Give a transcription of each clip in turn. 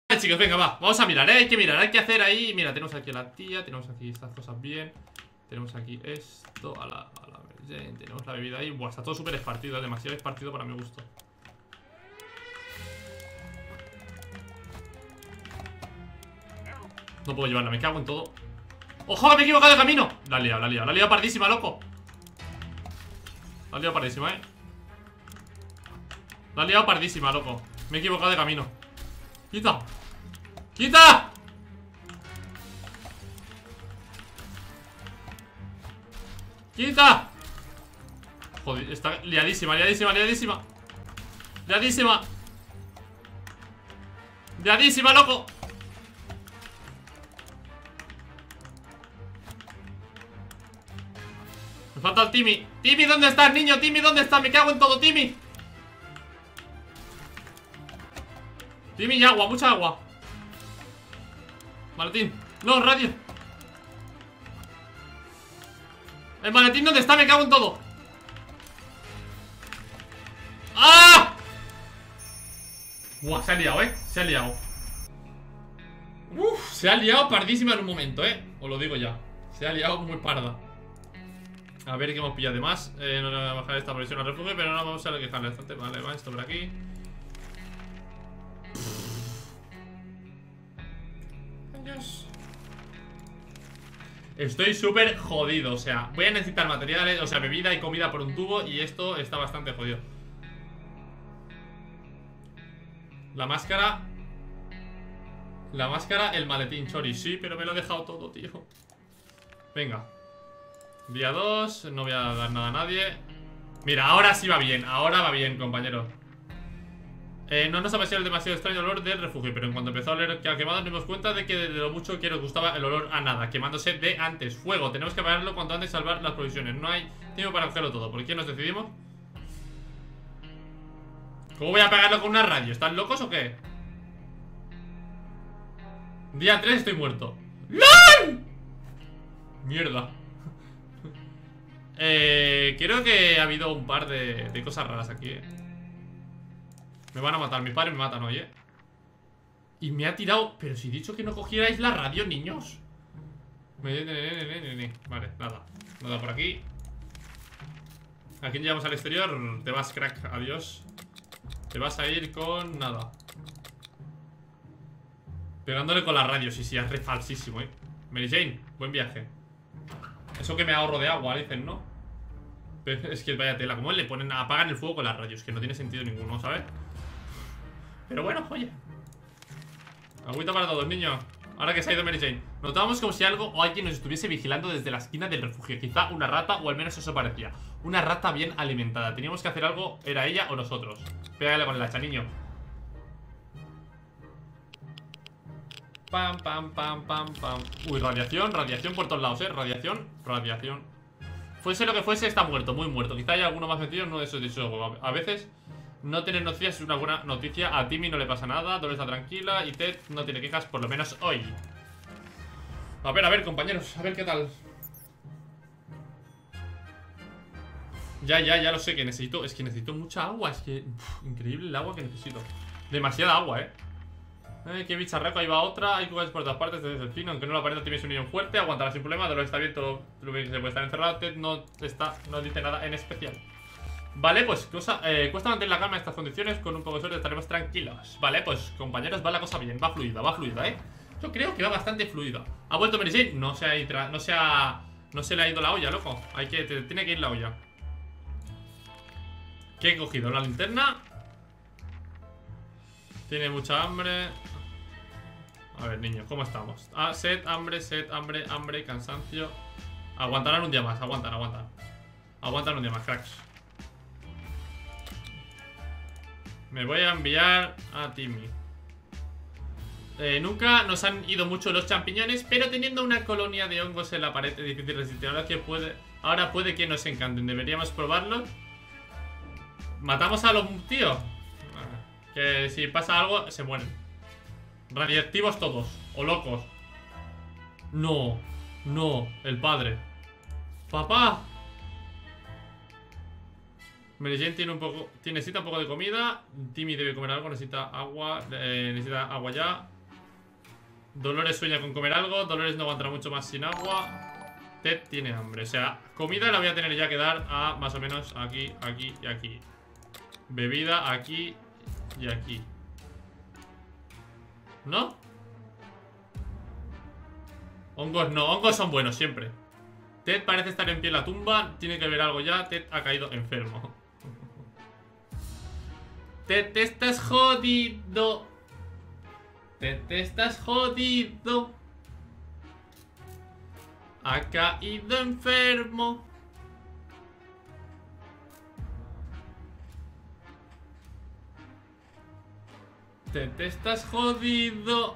Vale, chicos, venga, va, vamos a mirar, hay que mirar, hay que hacer ahí. Mira, tenemos aquí a la tía, tenemos aquí estas cosas bien. Tenemos aquí esto, a la tenemos la bebida ahí. Buah, está todo súper espartido, demasiado espartido para mi gusto. No puedo llevarla, me cago en todo. ¡Ojo, me he equivocado de camino! La he liado, la he liado, la he liado pardísima, loco. La he liado pardísima, La he liado pardísima, loco. Me he equivocado de camino. ¡Quita! ¡Quita! ¡Quita! Joder, está liadísima, liadísima, liadísima. Liadísima. Liadísima, loco. Me falta el Timmy. Timmy, ¿dónde estás, niño? Timmy, ¿dónde estás? Me cago en todo, Timmy. Timmy y agua, mucha agua. Maletín. No, radio. El maletín, ¿dónde está? Me cago en todo. ¡Ah! Buah, se ha liado, se ha liado. Uf, se ha liado pardísima en un momento, os lo digo ya. Se ha liado muy parda. A ver qué hemos pillado de más. No le voy a bajar esta presión al refugio, pero no vamos a quejarle bastante. Vale, va esto por aquí. Adiós. Estoy súper jodido, o sea, voy a necesitar materiales, o sea, bebida y comida por un tubo. Y esto está bastante jodido. La máscara. La máscara, el maletín, chori. Sí, pero me lo he dejado todo, tío. Venga. Día 2, no voy a dar nada a nadie. Mira, ahora sí va bien. Ahora va bien, compañero. No nos ha parecido el demasiado extraño olor del refugio, pero en cuanto empezó a oler que ha quemado, nos dimos cuenta de que de lo mucho que nos gustaba el olor a nada, quemándose de antes. Fuego, tenemos que apagarlo cuanto antes, salvar las provisiones. No hay tiempo para cogerlo todo. ¿Por qué nos decidimos? ¿Cómo voy a apagarlo con una radio? ¿Están locos o qué? Día 3 estoy muerto. ¡LOL! Mierda. Creo que ha habido un par de cosas raras aquí, Me van a matar, mis padres me matan hoy, Y me ha tirado... Pero si he dicho que no cogierais la radio, niños. Vale, nada. Nada por aquí. ¿A quién llevamos al exterior? Te vas, crack, adiós. Te vas a ir con... nada. Pegándole con la radio, sí, es re falsísimo, Mary Jane, buen viaje. Eso que me ahorro de agua, dicen, ¿no? Pero es que vaya tela, como le ponen, apagan el fuego con las radios, que no tiene sentido ninguno, ¿sabes? Pero bueno, oye. Agüita para todos, niños. Ahora que se ha ido Mary Jane. Notábamos como si algo o alguien nos estuviese vigilando desde la esquina del refugio. Quizá una rata, o al menos eso parecía. Una rata bien alimentada. Teníamos que hacer algo, era ella o nosotros. Pégale con el hacha, niño. Pam, pam, pam, pam, pam. Uy, radiación, radiación por todos lados, Radiación, radiación. Fuese lo que fuese, está muerto, muy muerto. Quizá haya alguno más metido en uno de esos juegos. A veces no tener noticias es una buena noticia. A Timmy no le pasa nada, Dolly está tranquila y Ted no tiene quejas, por lo menos hoy. A ver, compañeros, a ver qué tal. Ya lo sé que necesito. Es que necesito mucha agua. Es que, increíble el agua que necesito. Demasiada agua, qué bicharraco, ahí va otra. Hay cosas por todas partes desde el fin. Aunque no lo aparenta, tienes un niño fuerte. Aguantará sin problema, Dolor está bien, todo lo que se puede estar encerrado. Ted no dice nada en especial. Vale, pues cuesta mantener la calma en estas condiciones. Con un poco de suerte estaremos tranquilos. Vale, pues compañeros, va la cosa bien. Va fluida, Yo creo que va bastante fluida. ¿Ha vuelto Mary Jane? No se le ha ido la olla, loco. Tiene que ir la olla. ¿Qué he cogido? La linterna. Tiene mucha hambre. A ver, niños, ¿cómo estamos? Sed, hambre, cansancio. Aguantarán un día más, aguantan un día más, cracks. Me voy a enviar a Timmy. Nunca nos han ido mucho los champiñones, pero teniendo una colonia de hongos en la pared es difícil resistir. Ahora puede que nos encanten. Deberíamos probarlos. Matamos a los tíos. Que si pasa algo, se mueren. Radiactivos todos, o locos. No, el padre. Papá. Mary Jane necesita un poco de comida. Timmy debe comer algo, necesita agua. Necesita agua ya. Dolores sueña con comer algo. Dolores no aguantará mucho más sin agua. Ted tiene hambre. O sea, comida la voy a tener ya que dar a más o menos aquí, aquí y aquí. Bebida aquí y aquí. ¿No? Hongos no, hongos son buenos siempre. Ted parece estar en pie en la tumba. Tiene que ver algo ya. Ted ha caído enfermo. Ted, te estás jodido. Ted, te estás jodido. Ha caído enfermo. Ted, te estás jodido.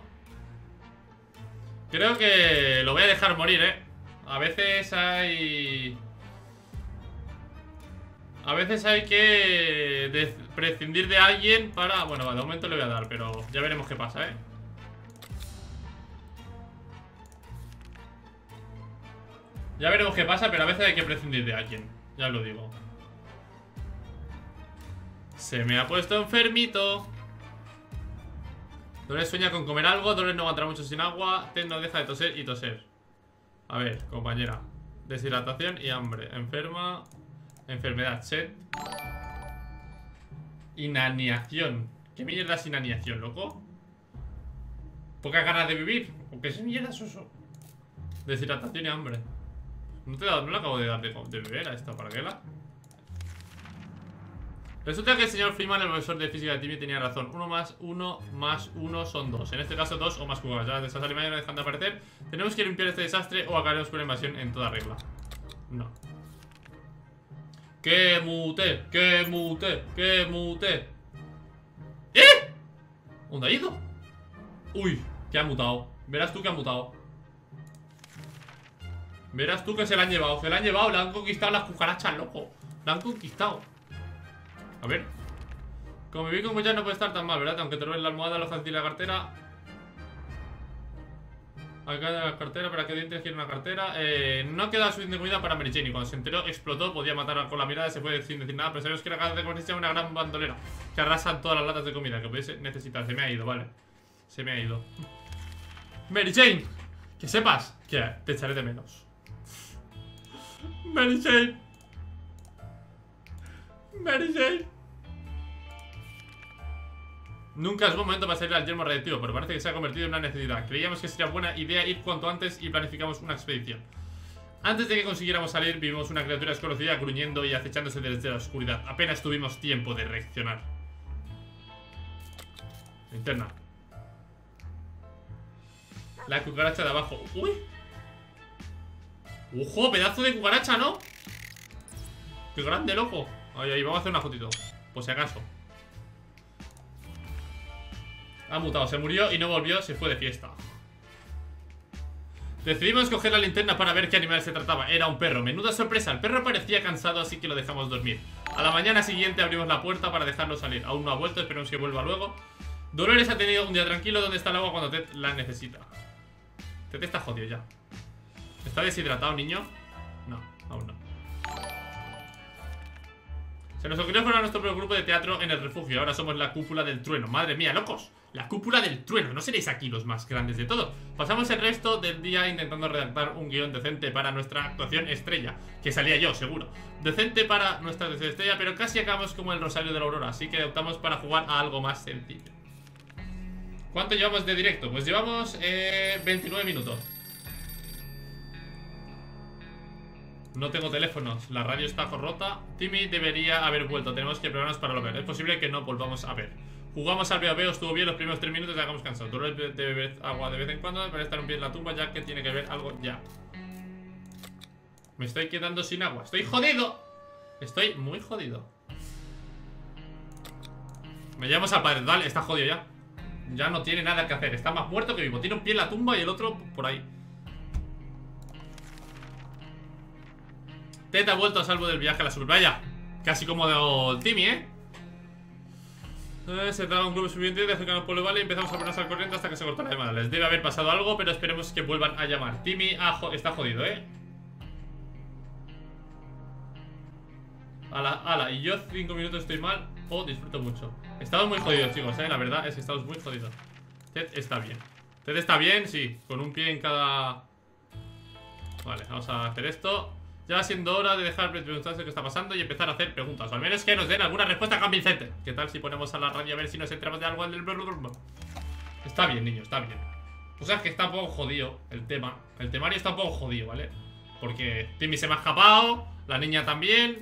Creo que lo voy a dejar morir, A veces hay que prescindir de alguien para... Bueno, de momento le voy a dar, pero ya veremos qué pasa, Ya veremos qué pasa, pero a veces hay que prescindir de alguien. Ya os lo digo. Se me ha puesto enfermito. Dolores sueña con comer algo. Dolores no aguantará mucho sin agua. Ted no deja de toser y toser. A ver, compañera. Deshidratación y hambre. Enferma. Enfermedad, set. Inaniación. ¿Qué mierda es inaniación, loco? Pocas ganas de vivir. ¿O qué mierda es eso? Deshidratación y hambre. No le acabo de dar de beber a esta parguela. Resulta que el señor Freeman, el profesor de física de Timmy, tenía razón. 1 más 1 más 1 son 2. En este caso 2 o más jugadas. Ya esas alimañas no dejan de aparecer. Tenemos que limpiar este desastre o acabaremos con la invasión en toda regla. No. ¡Que mute! ¡Que mute! ¡Que mute! ¿Eh? ¿Dónde ha ido? Uy, que ha mutado. Verás tú que ha mutado. Verás tú que se la han llevado. Se la han llevado, le han conquistado las cucarachas, loco. La han conquistado. A ver. Convivir con Goya no puede estar tan mal, ¿verdad? Aunque te roben la almohada, los calcetines y la cartera. Acá de la cartera, ¿para qué dientes quiere una cartera? No queda suficiente comida para Mary Jane. Y cuando se enteró, explotó, podía matar con la mirada. Se fue sin decir nada, pero sabemos que era capaz de convertirse en una gran bandolera que arrasan todas las latas de comida que pudiese necesitar. Se me ha ido, vale. Se me ha ido. Mary Jane, que sepas que te echaré de menos. Mary Jane. Mary Jane. Nunca es buen momento para salir al yermo radioactivo, pero parece que se ha convertido en una necesidad. Creíamos que sería buena idea ir cuanto antes y planificamos una expedición. Antes de que consiguiéramos salir, vimos una criatura desconocida gruñendo y acechándose desde la oscuridad. Apenas tuvimos tiempo de reaccionar. Linterna. La cucaracha de abajo. ¡Uy! ¡Ojo! Pedazo de cucaracha, ¿no? ¡Qué grande, loco! Ahí, ahí, vamos a hacer una fotito. Por si acaso. Ha mutado, se murió y no volvió, se fue de fiesta. Decidimos coger la linterna para ver qué animal se trataba. Era un perro, menuda sorpresa. El perro parecía cansado, así que lo dejamos dormir. A la mañana siguiente abrimos la puerta para dejarlo salir. Aún no ha vuelto, esperemos que vuelva luego. Dolores ha tenido un día tranquilo. ¿Dónde está el agua cuando Ted la necesita? Ted está jodido ya. ¿Está deshidratado, niño? No, aún no. Se nos ocurrió formar nuestro propio grupo de teatro en el refugio. Ahora somos la cúpula del trueno. Madre mía, locos. La cúpula del trueno. No seréis aquí los más grandes de todo. Pasamos el resto del día intentando redactar un guión decente para nuestra actuación estrella. Que salía yo, seguro. Decente para nuestra estrella, pero casi acabamos como el Rosario de la Aurora. Así que optamos para jugar a algo más sencillo. ¿Cuánto llevamos de directo? Pues llevamos 29 minutos. No tengo teléfonos, la radio está rota. Timmy debería haber vuelto, tenemos que prepararnos para lo ver. Es posible que no volvamos a ver. Jugamos al veo, estuvo bien los primeros 3 minutos y acabamos cansados. Dolores de beber agua de vez en cuando para estar un pie en la tumba, ya que tiene que ver algo ya. Me estoy quedando sin agua, estoy jodido. Estoy muy jodido. Me llamamos al padre, dale, está jodido ya. Ya no tiene nada que hacer, está más muerto que vivo. Tiene un pie en la tumba y el otro por ahí. Ted ha vuelto a salvo del viaje a la suburbia. Casi como de Timmy, se trata de un grupo suficiente de acercarnos por el vale y empezamos a ponernos al corriente hasta que se cortó la llamada. Les debe haber pasado algo, pero esperemos que vuelvan a llamar. Timmy está jodido, Ala, y yo 5 minutos estoy mal o disfruto mucho. Estamos muy jodidos, chicos, la verdad es que estamos muy jodidos. Ted está bien. ¿Ted está bien? Sí, con un pie en cada... Vale, vamos a hacer esto. Ya va siendo hora de dejar de preguntarse qué está pasando y empezar a hacer preguntas. O al menos que nos den alguna respuesta convincente. ¿Qué tal si ponemos a la radio a ver si nos enteramos de algo del... Está bien, niño, está bien. O sea, es que está un poco jodido el tema. El temario está un poco jodido, ¿vale? Porque Timmy se me ha escapado, la niña también.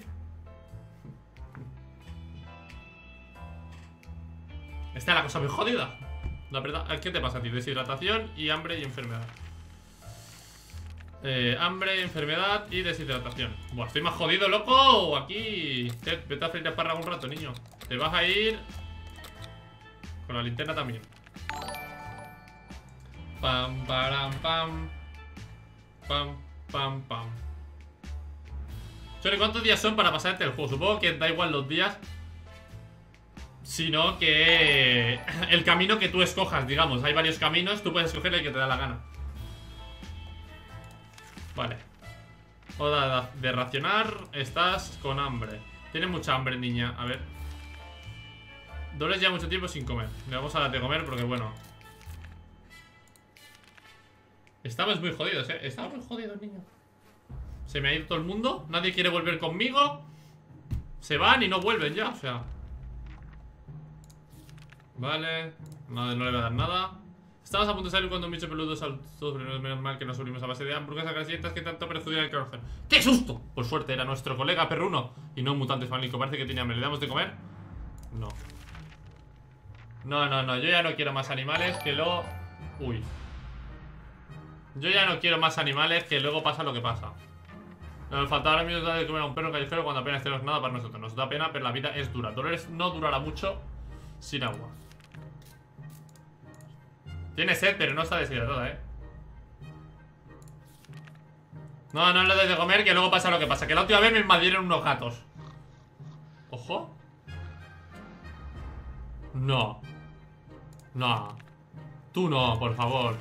Está la cosa muy jodida. La verdad, ¿qué te pasa a ti? Deshidratación y hambre y enfermedad. Hambre, enfermedad y deshidratación. Buah, estoy más jodido, loco. Aquí. Vete a freír espárrago un rato, niño. Te vas a ir con la linterna también. Pam, param, pam. Pam, pam, pam. Chori, ¿cuántos días son para pasarte el juego? Supongo que da igual los días, sino que el camino que tú escojas, digamos. Hay varios caminos, tú puedes escoger el que te da la gana. Vale. Hora de racionar. Estás con hambre. Tienes mucha hambre, niña. A ver. Dolores ya mucho tiempo sin comer. Le vamos a dar de comer porque, bueno, estamos muy jodidos, estamos muy jodidos, niño. Se me ha ido todo el mundo. Nadie quiere volver conmigo. Se van y no vuelven ya, o sea. Vale. No le voy a dar nada. Estamos a punto de salir cuando un bicho peludo saltó. Menos mal que nos subimos a base de hamburguesas calientes que tanto perjudican el corazón. ¡Qué susto! Por suerte era nuestro colega perruno y no un mutante fanático. Parece que tenía hambre. ¿Le damos de comer? No. No, yo ya no quiero más animales que lo... Uy. Yo ya no quiero más animales que luego pasa lo que pasa. Nos falta ahora mismo de comer a un perro callejero cuando apenas tenemos nada para nosotros. Nos da pena, pero la vida es dura. Dolores no durará mucho sin agua. Tiene sed, pero no está deshidratada, No le doy de comer, que luego pasa lo que pasa. Que la última vez me invadieron unos gatos. Ojo. No. No. Tú no, por favor.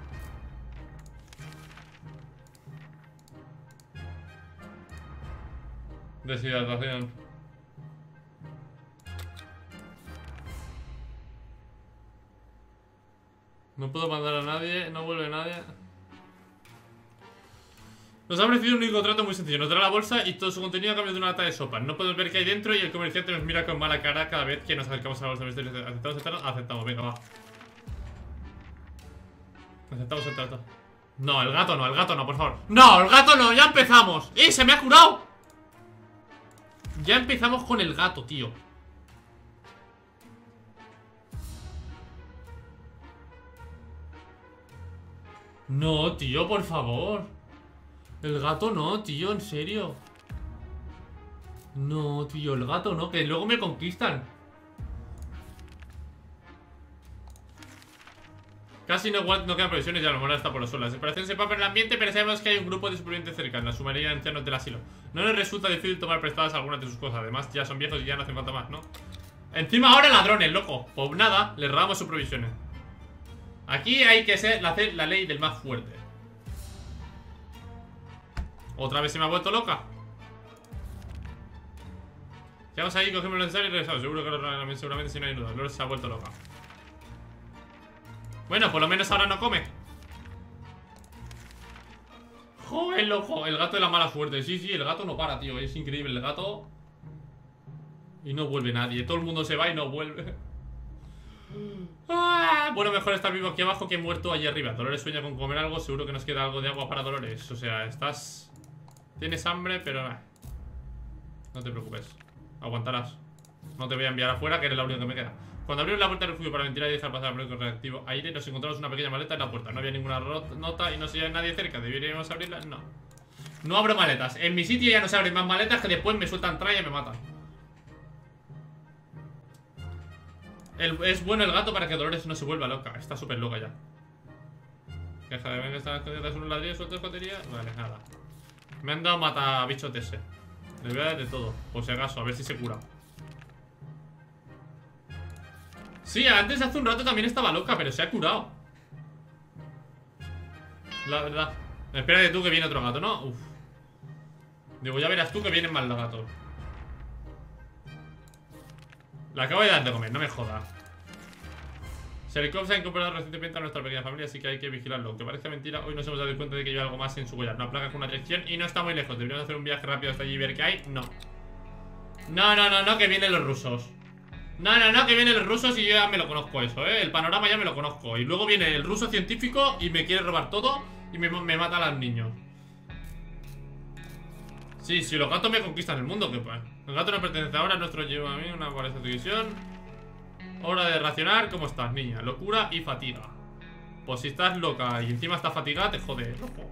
Deshidratación. No puedo mandar a nadie. No vuelve nadie. Nos ha ofrecido un único trato muy sencillo. Nos dará la bolsa y todo su contenido a cambio de una lata de sopa. No podemos ver qué hay dentro y el comerciante nos mira con mala cara cada vez que nos acercamos a la bolsa misteriosa. ¿Aceptamos? Aceptamos, venga, va. Aceptamos el trato. No, el gato no, por favor. ¡No, el gato no! ¡Ya empezamos! ¡Eh, se me ha curado! Ya empezamos con el gato, tío. No, tío, por favor. El gato no, tío, en serio. No, tío, el gato no, que luego me conquistan. Casi no quedan provisiones y a lo mejor está por los suelos. La separación se papa en el ambiente, pero sabemos que hay un grupo de supervivientes cerca, la sumaría de ancianos del asilo. No nos resulta difícil tomar prestadas algunas de sus cosas. Además, ya son viejos y ya no hacen falta más, ¿no? Encima ahora ladrones, loco. Pues nada, les robamos sus provisiones. Aquí hay que hacer la ley del más fuerte. Otra vez se me ha vuelto loca. Quedamos ahí, cogemos lo necesario y regresamos. Seguro que seguramente si no hay duda. Lore se ha vuelto loca. Bueno, por lo menos ahora no come. Joder, loco. El gato de la mala suerte. Sí, el gato no para, tío. Es increíble el gato. Y no vuelve nadie. Todo el mundo se va y no vuelve. Bueno, mejor estar vivo aquí abajo que muerto allí arriba. Dolores sueña con comer algo. Seguro que nos queda algo de agua para Dolores. O sea, estás... Tienes hambre, pero... No te preocupes. Aguantarás. No te voy a enviar afuera, que eres la única que me queda. Cuando abrimos la puerta del refugio para ventilar y dejar pasar el proyecto reactivo aire, nos encontramos una pequeña maleta en la puerta. No había ninguna nota y no se veía nadie cerca. ¿Deberíamos abrirla? No. No abro maletas. En mi sitio ya no se abren más maletas, que después me sueltan tralla y me matan. Es bueno el gato para que Dolores no se vuelva loca. Está súper loca ya. Deja de ver que están escondidas unos ladrillos, sueltos escotería. Vale, nada. Me han dado mata bichos de ese. Le voy a dar de todo, por si acaso, a ver si se cura. Sí, antes hace un rato también estaba loca, pero se ha curado. La verdad. Espérate tú que viene otro gato, ¿no? Uf. Digo, ya verás tú que vienen más los gatos. Le acabo de dar de comer, no me jodas. Sharikov se ha incorporado recientemente a nuestra pequeña familia, así que hay que vigilarlo. Aunque parezca mentira, hoy nos hemos dado cuenta de que lleva algo más en su collar. Una placa con una dirección y no está muy lejos. ¿Deberíamos hacer un viaje rápido hasta allí y ver qué hay? No. No, que vienen los rusos. No, que vienen los rusos y yo ya me lo conozco eso, El panorama ya me lo conozco. Y luego viene el ruso científico y me quiere robar todo y me mata a los niños. Sí, si los gatos me conquistan el mundo, ¿qué pasa? El gato no pertenece ahora, nuestro lleva a mí una valiosa división. Hora de racionar. ¿Cómo estás, niña? Locura y fatiga. Pues si estás loca y encima estás fatigada, te jode, loco.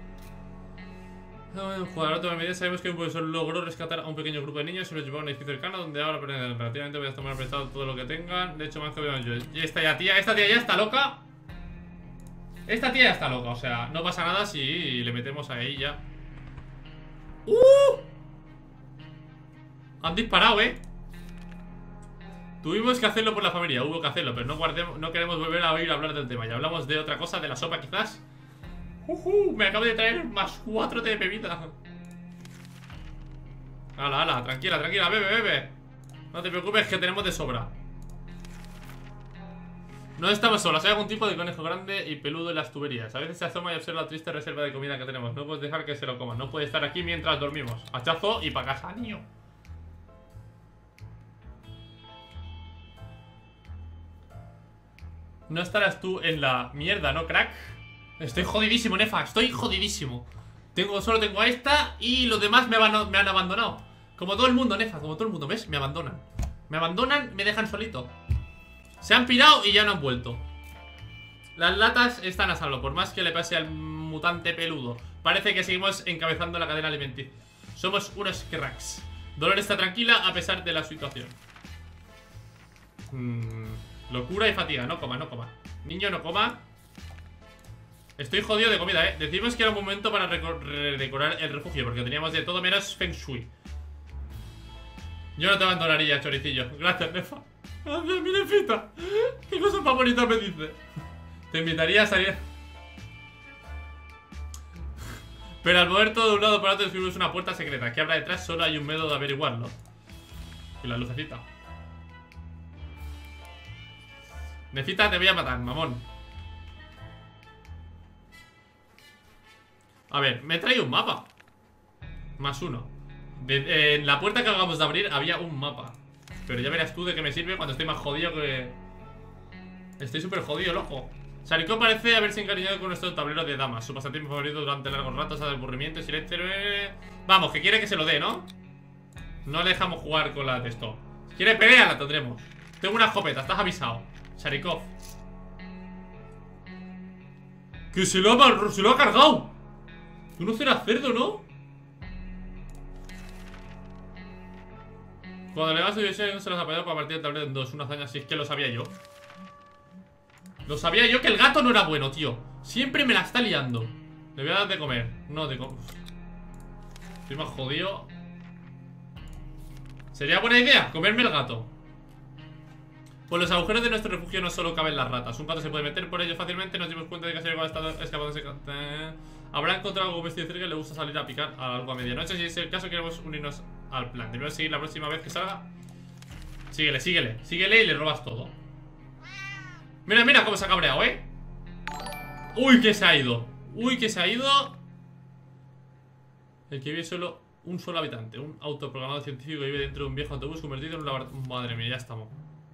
Jugador de medida, sabemos que un profesor logró rescatar a un pequeño grupo de niños y los llevó a un edificio cercano donde ahora relativamente voy a tomar prestado todo lo que tengan. De hecho, más que yo. Y esta tía ya está loca. Esta tía ya está loca, o sea, no pasa nada si le metemos a ella. Han disparado, Tuvimos que hacerlo por la familia, hubo que hacerlo, pero no queremos volver a oír hablar del tema. Ya hablamos de otra cosa, de la sopa quizás. Me acabo de traer más 4 de bebida. Hala, tranquila, bebe. No te preocupes que tenemos de sobra. No estamos solos, hay algún tipo de conejo grande y peludo en las tuberías. A veces se asoma y observa la triste reserva de comida que tenemos. No puedes dejar que se lo coman, no puede estar aquí mientras dormimos. Hachazo y pa' casa, niño. No estarás tú en la mierda, ¿no, crack? Estoy jodidísimo, Nefa, estoy jodidísimo. Solo tengo a esta y los demás me han abandonado. Como todo el mundo, Nefa, como todo el mundo, ¿ves? Me abandonan, me dejan solito. Se han pirado y ya no han vuelto. Las latas están a salvo, por más que le pase al mutante peludo. Parece que seguimos encabezando la cadena alimenticia. Somos unos cracks. Dolor está tranquila a pesar de la situación. Locura y fatiga, no coma. Niño, no coma. Estoy jodido de comida, Decimos que era un momento para redecorar el refugio, porque teníamos de todo menos Feng Shui. Yo no te abandonaría, choricillo. Gracias, Nefa. Gracias, mi Nefita. Qué cosa más bonita me dice. Te invitaría a salir. Pero al mover todo de un lado para otro descubrimos una puerta secreta que habrá detrás, solo hay un método de averiguarlo. Y la lucecita. Nefita, te voy a matar, mamón. A ver, me he traído un mapa. +1. En la puerta que acabamos de abrir había un mapa. Pero ya verás tú de qué me sirve cuando estoy más jodido que... Estoy súper jodido, loco. Sharikov parece haberse encariñado con nuestro tablero de damas. Su pasatiempo favorito durante largos ratos de aburrimiento y silencio. Vamos, que quiere que se lo dé, ¿no? No le dejamos jugar con la de esto. Si quiere pelea, la tendremos. Tengo una escopeta, estás avisado. Sharikov. Que se lo ha cargado. Tú no serás cerdo, ¿no? Cuando le vas a división se los ha pedido para partir el tablero en dos. Una hazaña, si es que lo sabía yo. Lo sabía yo que el gato no era bueno, tío. Siempre me la está liando. Le voy a dar de comer. No, de comer. Estoy más jodido. Sería buena idea comerme el gato. Por los agujeros de nuestro refugio no solo caben las ratas. Un gato se puede meter por ellos fácilmente. Nos dimos cuenta de que se ha estado escapando de... Habrá encontrado algo vestido cerca y le gusta salir a picar algo a medianoche. Si es el caso, queremos unirnos al plan. Debemos seguir la próxima vez que salga. Síguele y le robas todo. Mira cómo se ha cabreado, Uy, que se ha ido. El que vive solo un solo habitante. Un autoprogramado científico que vive dentro de un viejo autobús convertido en un laboratorio. Madre mía, ya estamos.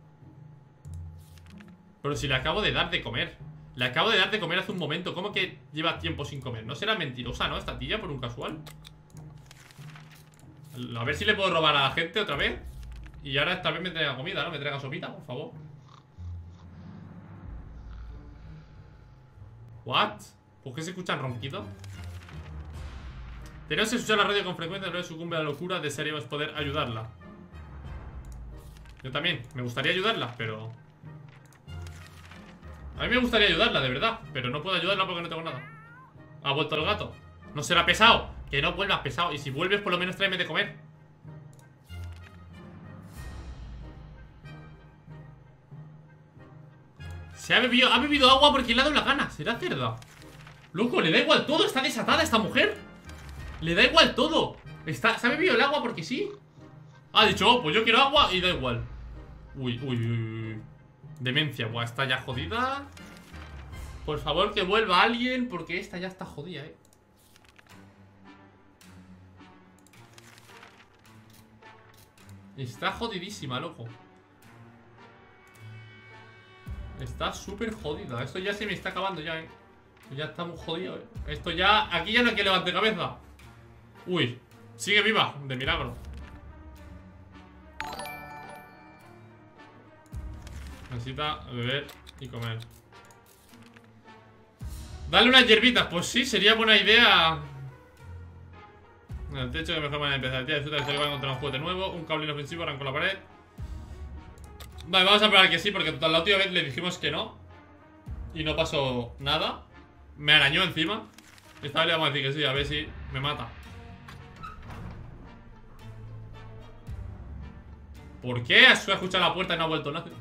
Pero si le acabo de dar de comer. Le acabo de dar de comer hace un momento. ¿Cómo que lleva tiempo sin comer? No será mentirosa, ¿no? Esta tía por un casual. A ver si le puedo robar a la gente otra vez. Y ahora esta vez me traiga comida, ¿no? Me traiga sopita, por favor. ¿What? ¿Por qué se escuchan ronquidos? Tenemos que escuchar la radio con frecuencia. No sucumbe a la locura. Desearíamos poder ayudarla. Yo también, me gustaría ayudarla, pero... A mí me gustaría ayudarla, de verdad. Pero no puedo ayudarla porque no tengo nada. Ha vuelto el gato. No será pesado. Que no vuelvas pesado. Y si vuelves por lo menos tráeme de comer. Ha bebido agua porque le ha dado la gana. Será cerda. Loco, le da igual todo. Está desatada esta mujer. Le da igual todo. Se ha bebido el agua porque sí. Ha dicho, oh, pues yo quiero agua y da igual. Uy. Demencia, buah, está ya jodida. Por favor que vuelva alguien, porque esta ya está jodida, Está jodidísima, loco. Está súper jodida. Esto ya se me está acabando ya, Ya está muy jodido, Esto ya... Aquí ya no hay que levantar cabeza. Uy, sigue viva, de milagro. Necesita beber y comer. Dale unas hierbitas. Pues sí, sería buena idea. El techo que mejor manera de empezar. El día de fruta se le va a encontrar un juguete nuevo. Un cable inofensivo, arrancó la pared. Vale, vamos a esperar que sí, porque total la última vez le dijimos que no. Y no pasó nada. Me arañó encima. Esta vez le vamos a decir que sí, a ver si me mata. ¿Por qué? ¿Has escuchado la puerta y no ha vuelto nada?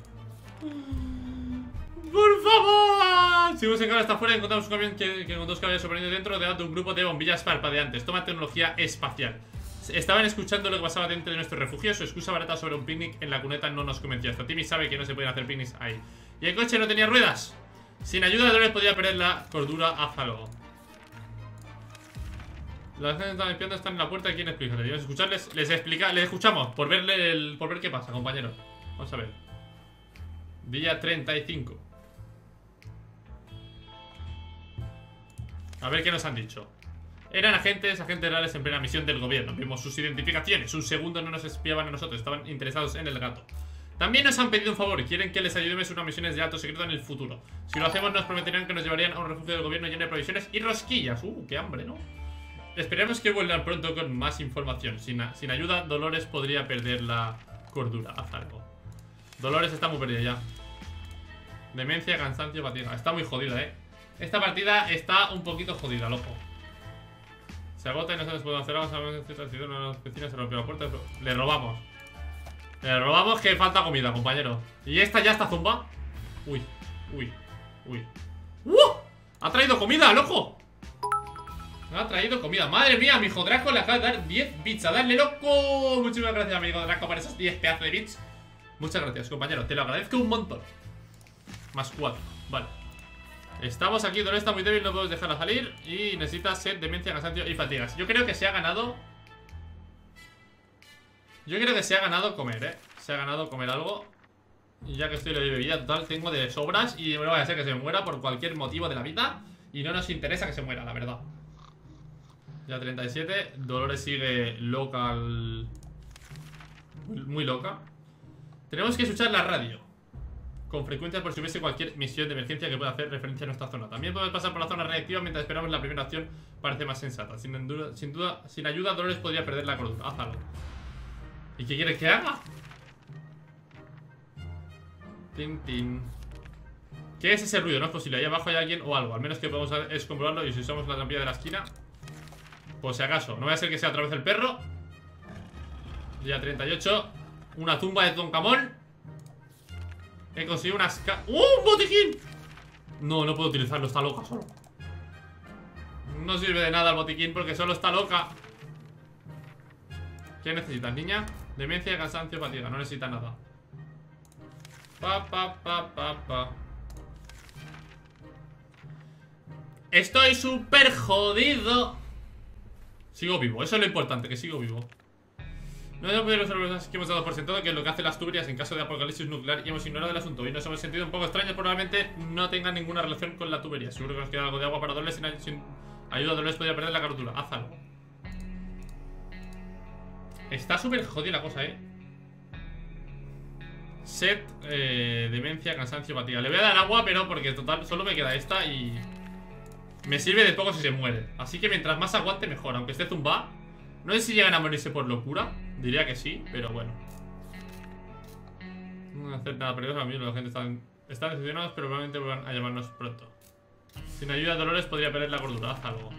¡Por favor! Si vos en cara está afuera, encontramos un camión que con dos caballos sorprendidos dentro de un grupo de bombillas parpadeantes. Toma tecnología espacial. Estaban escuchando lo que pasaba dentro de nuestro refugio. Su excusa barata sobre un picnic en la cuneta no nos convenció. Hasta Timmy sabe que no se pueden hacer picnics ahí. Y el coche no tenía ruedas. Sin ayuda de Dolores podía perder la cordura. Hazlo. Las gente están espiando, están en la puerta. ¿Quién explica? Debemos escucharles. Les escuchamos por ver qué pasa, compañero. Vamos a ver. Día 35. A ver qué nos han dicho. Eran agentes reales en plena misión del gobierno. Vimos sus identificaciones. Un segundo no nos espiaban a nosotros. Estaban interesados en el gato. También nos han pedido un favor. Quieren que les ayudemos en unas misiones de alto secreto en el futuro. Si lo hacemos nos prometerán que nos llevarían a un refugio del gobierno lleno de provisiones y rosquillas. Qué hambre, ¿no? Esperemos que vuelvan pronto con más información. Sin ayuda, Dolores podría perder la cordura. Haz algo. Dolores está muy perdida ya. Demencia, cansancio, fatiga. Está muy jodida, Esta partida está un poquito jodida, loco. Se agota y no sabemos podemos hacer algo. Sabemos que una de las vecinas se rompió la puerta. Pero le robamos. Le robamos, que falta comida, compañero. Y esta ya está zumba. Uy. ¡Ha traído comida, loco! Ha traído comida. Madre mía, mi hijo Draco le acaba de dar 10 bits. A darle, loco. Muchísimas gracias, amigo Draco, por esos 10 pedazos de bits. Muchas gracias, compañero. Te lo agradezco un montón. Más 4. Vale. Estamos aquí, Dolores está muy débil, no podemos dejarla salir. Y necesita sed, demencia, cansancio y fatigas. Yo creo que se ha ganado. Comer, Se ha ganado comer algo. Y ya que estoy de bebida total, tengo de sobras. Y no vaya a ser que se me muera por cualquier motivo de la vida. Y no nos interesa que se muera, la verdad. Ya 37. Dolores sigue loca. Muy loca. Tenemos que escuchar la radio con frecuencia por si hubiese cualquier misión de emergencia que pueda hacer referencia a nuestra zona. También podemos pasar por la zona reactiva mientras esperamos la primera opción. Parece más sensata. Sin ayuda, Dolores podría perder la cordura. Haz algo. ¿Y qué quieres que haga? Tin. ¿Qué es ese ruido? No es posible. Ahí abajo hay alguien o algo. Al menos que podemos es comprobarlo. Y si usamos la trampilla de la esquina, pues si acaso. No voy a ser que sea otra vez el perro. Día 38. Una tumba de Toncamón. He conseguido unas... ¡Un botiquín! No puedo utilizarlo, está loca solo. No sirve de nada el botiquín porque solo está loca. ¿Qué necesitas, niña? Demencia, cansancio, fatiga. No necesita nada. Estoy súper jodido. Sigo vivo, eso es lo importante, que sigo vivo. No hemos podido resolver las que hemos dado por sentado, que es lo que hacen las tuberías en caso de apocalipsis nuclear, y hemos ignorado el asunto. Y nos hemos sentido un poco extraños, probablemente no tenga ninguna relación con la tubería. Seguro que nos queda algo de agua para Dolores. Sin ayuda, Dolores podría perder la cordura. Haz algo. Está súper jodida la cosa, Sed, demencia, cansancio, fatiga. Le voy a dar agua, pero porque total solo me queda esta y me sirve de poco si se muere. Así que mientras más aguante mejor, aunque esté zumba. No sé si llegan a morirse por locura. Diría que sí, pero bueno. No van a hacer nada peligroso. A mí la gente están decepcionados, pero probablemente vuelvan a llamarnos pronto. Sin ayuda, Dolores podría perder la cordura. Haz algo.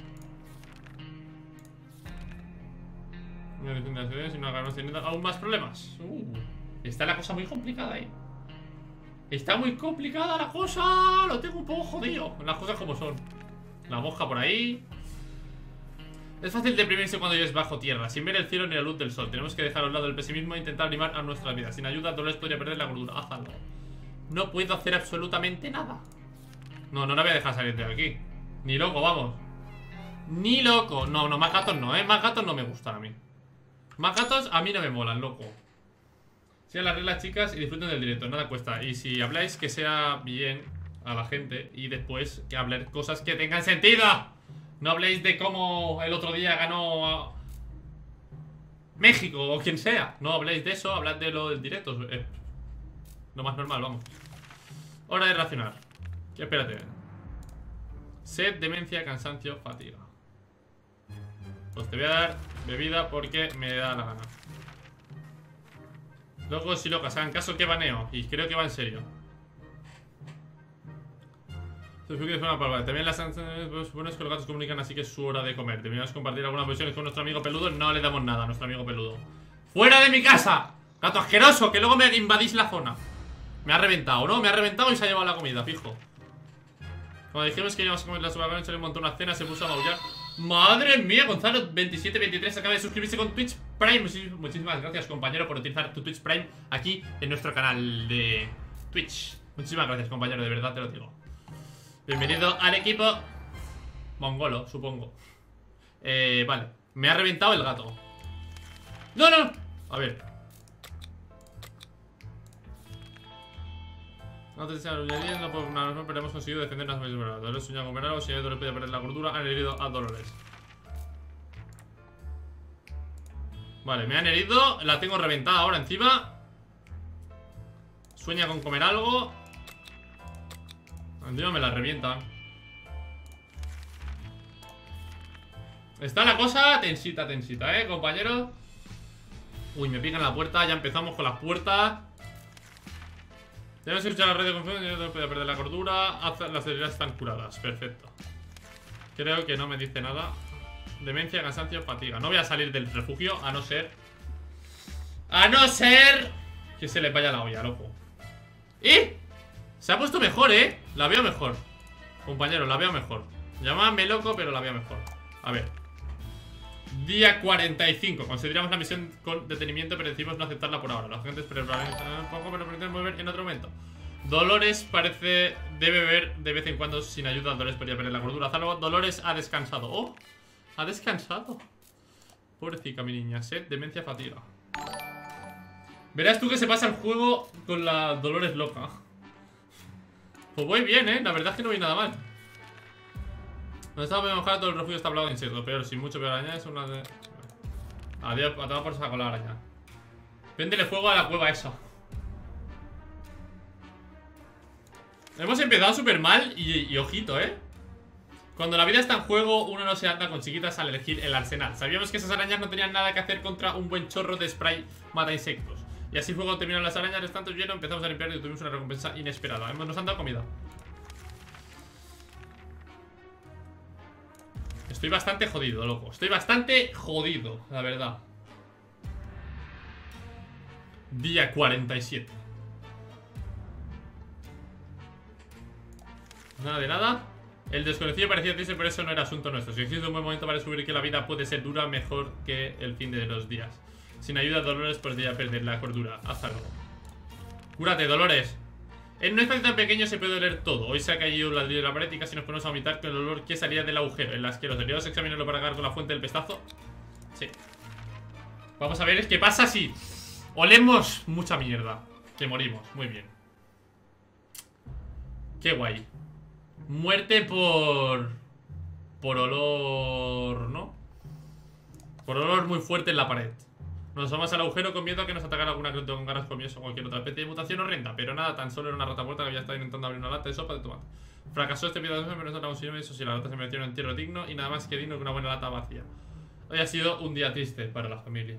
Una edición de las ciudades y no agarramos teniendo aún más problemas. Está la cosa muy complicada ahí. Está muy complicada la cosa. Lo tengo un poco jodido. Las cosas como son. La mosca por ahí. Es fácil deprimirse cuando vives bajo tierra, sin ver el cielo ni la luz del sol. Tenemos que dejar a un lado el pesimismo e intentar animar a nuestras vidas. Sin ayuda, Dolores podría perder la cordura. Haz algo. No puedo hacer absolutamente nada. No, no la voy a dejar salir de aquí. Ni loco, vamos. Ni loco. No, no, más gatos no, más gatos no me gustan a mí. Más gatos a mí no me molan, loco. Sigan las reglas, chicas, y disfruten del directo, nada cuesta. Y si habláis, que sea bien a la gente. Y después que hablar cosas que tengan sentido. No habléis de cómo el otro día ganó México o quien sea. No habléis de eso, hablad de lo del directo. Lo más normal, vamos. Hora de racionar. Espérate. Sed, demencia, cansancio, fatiga. Pues te voy a dar bebida porque me da la gana. Locos y locas, hagan caso que baneo. Y creo que va en serio. También las supones que los gatos comunican, así que es su hora de comer. Deberíamos compartir algunas versiones con nuestro amigo peludo. No le damos nada a nuestro amigo peludo. ¡Fuera de mi casa! ¡Gato asqueroso! Que luego me invadís la zona. Me ha reventado, ¿no? Me ha reventado y se ha llevado la comida, fijo. Cuando dijimos que íbamos a comer la sopa, se le montó una cena, se puso a maullar. ¡Madre mía! Gonzalo 2723 acaba de suscribirse con Twitch Prime. Muchísimas gracias, compañero, por utilizar tu Twitch Prime aquí en nuestro canal de Twitch. Muchísimas gracias, compañero, de verdad te lo digo. Bienvenido al equipo mongolo, supongo. Vale, me ha reventado el gato. ¡No, no! A ver. No te desean no por una razón, pero hemos conseguido defender las mesas. Dolores sueña con algo, si Dolores puede perder la gordura, han herido a Dolores. Vale, me han herido, la tengo reventada ahora encima. Sueña con comer algo. Encima me la revientan. Está la cosa tensita, tensita, compañero. Uy, me pican la puerta, ya empezamos con las puertas. Debemos escuchar la red de confusión, no puede perder la cordura. Las heridas están curadas, perfecto. Creo que no me dice nada. Demencia, cansancio, fatiga. No voy a salir del refugio, a no ser que se le vaya la olla, loco. ¡Y! Se ha puesto mejor, la veo mejor. Compañero, la veo mejor. Llamadme loco, pero la veo mejor. A ver. Día 45. Consideramos la misión con detenimiento, pero decidimos no aceptarla por ahora. Los agentes probablemente un poco, pero pretenden volver en otro momento. Dolores debe beber de vez en cuando sin ayuda. Dolores podría perder la cordura. Salvo Dolores ha descansado. ¡Oh! Ha descansado. Pobrecita mi niña. Sed, demencia, fatiga. Verás tú que se pasa el juego con la Dolores loca. Pues voy bien, la verdad es que no voy nada mal. Donde estaba para mojar, todo el refugio está hablado de insectos. Peor, sin mucho peor araña es una de... Adiós, a tomar por saco la araña. Véndele fuego a la cueva esa. Hemos empezado súper mal y ojito, Cuando la vida está en juego, uno no se anda con chiquitas al elegir el arsenal. Sabíamos que esas arañas no tenían nada que hacer contra un buen chorro de spray mata insectos. Y así fuego terminaron las arañas, restantes hielo, empezamos a limpiar y tuvimos una recompensa inesperada. Nos han dado comida. Estoy bastante jodido, loco. Estoy bastante jodido, la verdad. Día 47. Nada de nada. El desconocido parecía triste, pero eso no era asunto nuestro. Si existe un buen momento para descubrir que la vida puede ser dura, mejor que el fin de los días. Sin ayuda, Dolores podría perder la cordura. Hasta luego. Cúrate, Dolores. En un espacio tan pequeño se puede oler todo. Hoy se ha caído un ladrillo de la pared y casi nos ponemos a vomitar con el olor que salía del agujero. El asqueroso. ¿Deberíamos examinarlo para acabar con la fuente del pestazo? Sí. Vamos a ver qué pasa si olemos mucha mierda. Que morimos. Muy bien. Qué guay. Muerte por olor, ¿no? Por olor muy fuerte en la pared. Nos asomamos al agujero con miedo a que nos atacara alguna criatura con garras colmillos o cualquier otra especie de mutación horrenda. Pero nada, tan solo era una rata muerta que había estado intentando abrir una lata de sopa de tomate. Fracasó este pidadoso, pero no encontramos sino eso sí, la lata se metió en un entierro digno y nada más que digno que una buena lata vacía. Hoy ha sido un día triste para la familia.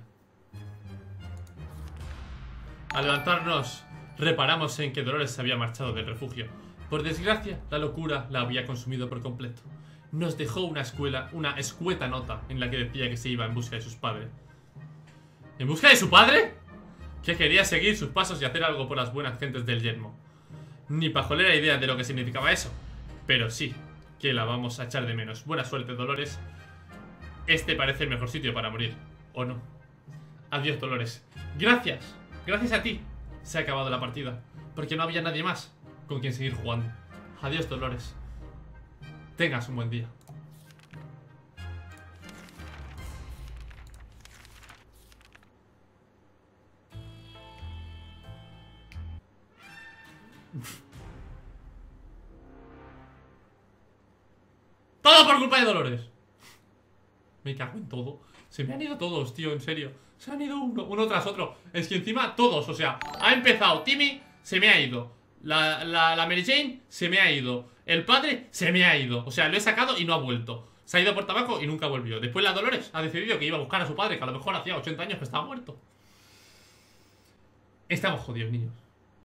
Al levantarnos, reparamos en que Dolores se había marchado del refugio. Por desgracia, la locura la había consumido por completo. Nos dejó una escueta nota en la que decía que se iba en busca de sus padres. ¿En busca de su padre? Que quería seguir sus pasos y hacer algo por las buenas gentes del yermo. Ni pajolera idea de lo que significaba eso. Pero sí, que la vamos a echar de menos. Buena suerte, Dolores. Este parece el mejor sitio para morir. ¿O no? Adiós, Dolores. Gracias. Gracias a ti. se ha acabado la partida, porque no había nadie más con quien seguir jugando. Adiós, Dolores. Tengas un buen día. Todo por culpa de Dolores. Me cago en todo. Se me han ido todos, tío, en serio. Se han ido uno tras otro. Es que encima todos, o sea, ha empezado Timmy, se me ha ido. La Mary Jane, se me ha ido. El padre, se me ha ido. O sea, lo he sacado y no ha vuelto. Se ha ido por tabaco y nunca volvió. Después la Dolores ha decidido que iba a buscar a su padre, que a lo mejor hacía 80 años que estaba muerto. Estamos jodidos, niños.